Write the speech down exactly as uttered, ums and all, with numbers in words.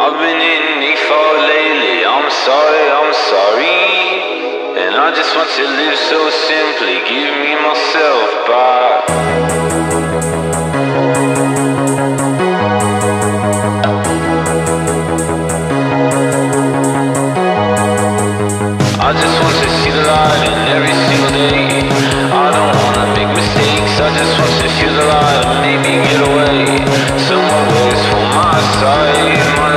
I've been in need for lately. I'm sorry, I'm sorry. And I just want to live so simply. Give me myself back. I just want to see the light in every single day. I don't wanna make mistakes. I just want to feel the light and maybe get away. Somewhere where it's for my side, my